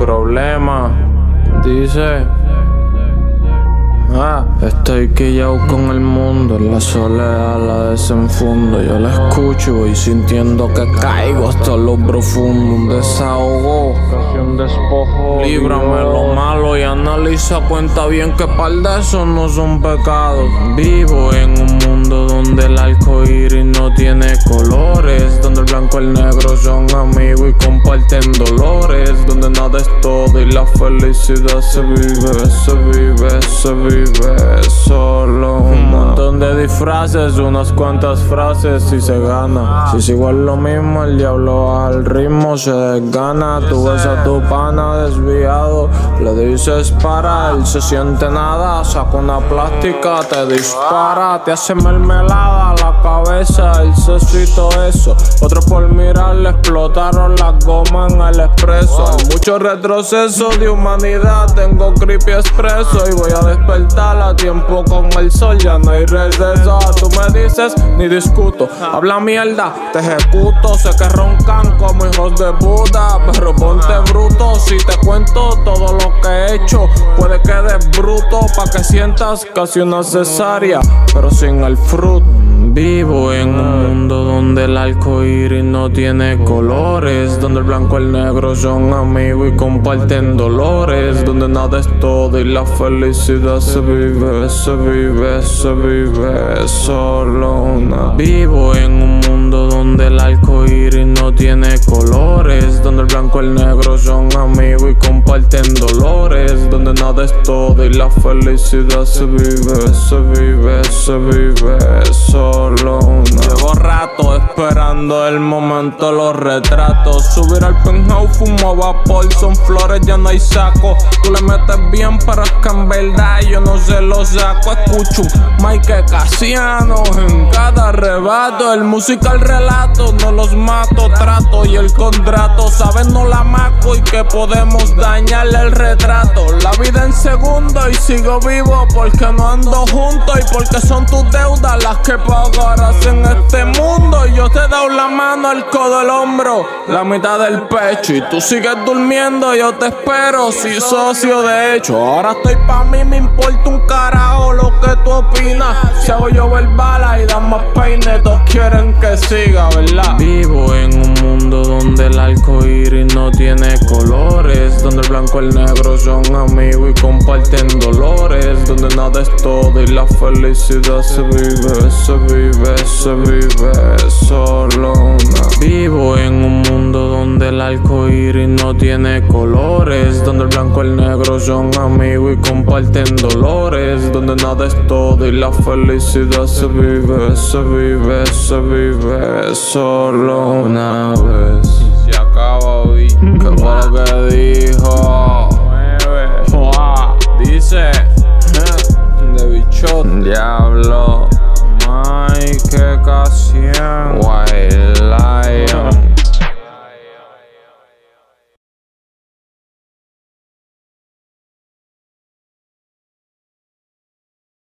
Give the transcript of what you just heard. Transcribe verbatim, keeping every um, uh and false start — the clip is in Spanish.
problema. Dice, ah, estoy quillao con el mundo, en la soledad la desenfundo. Yo la escucho y voy sintiendo que caigo hasta lo profundo. Un desahogo, casi un despojo. Líbrame lo malo y analiza, cuenta bien que par de esos no son pecados. Vivo en un mundo donde el arcoíris no tiene colores, donde el blanco y el negro son amigos y comparten dolores, donde nada es todo y la felicidad se vive, se vive, se vive solo. Un montón de disfraces, unas cuantas frases y se gana. Si sigo en lo mismo, el diablo al ritmo se desgana. Tú ves a tu pana desviado, le dices para, él se siente nada, saca una plástica, te dispara, te hace mermelada la cabeza, el sesito eso. Otros por mirar le explotaron las gomas en el expreso. Hay mucho retroceso de humanidad, tengo creepy expreso y voy a despertar a tiempo con el sol, ya no hay receso. Tú me dices, ni discuto, habla mierda, te ejecuto. Sé que roncan como hijos de puta, pero ponte bruto si te cuento todo lo que he hecho. Puede que des bruto pa' que sientas casi una cesárea, pero sin el fruto. Vivo en un mundo donde el arcoíris no tiene colores, donde el blanco y el negro son amigos y comparten dolores, donde nada es todo y la felicidad se vive, se vive, se vive solo una. Vivo en un mundo donde el arcoíris no tiene colores, donde el blanco y el negro son amigos y comparten dolores, donde nada es todo y la felicidad se vive, se vive, se vive solo una. Llevo rato esperando el momento, los retratos. Subir al penthouse, fumo vapor, son flores, ya no hay saco. Tú le metes bien, pero es que en verdad yo no se lo saco. Escucho un Mike Casiano en cada arrebato. El musical relato, no los mato, trato y el contrato. Saben, no la maco y que podemos dañarle el retrato. La vida en segundo y sigo vivo porque no ando junto y porque son tus deudas las que pagarás en este mundo. Y yo te he dado la mano, el codo, el hombro, la mitad del pecho y tú sigues durmiendo. Yo te espero, sí, socio, de hecho. Ahora estoy pa' mí, me importa un carajo lo que tú opinas. Si hago yo ver balas y dan más peines, todos quieren que siga, ¿verdad? Vivo en un mundo donde el arcoíris no tiene colores, donde el blanco y el negro son amigos y comparten dolores, donde nada es todo y la felicidad se vive, se vive, se vive solo una. Vivo en un mundo donde el arcoíris no tiene colores, donde el blanco y el negro son amigos y comparten dolores, donde nada es todo y la felicidad se vive, se vive, se vive solo una vez. Y se acaba hoy. ¿Qué fue lo que dijo? Wow. Dice de bichot, diablo, Mike Casiano, Wild.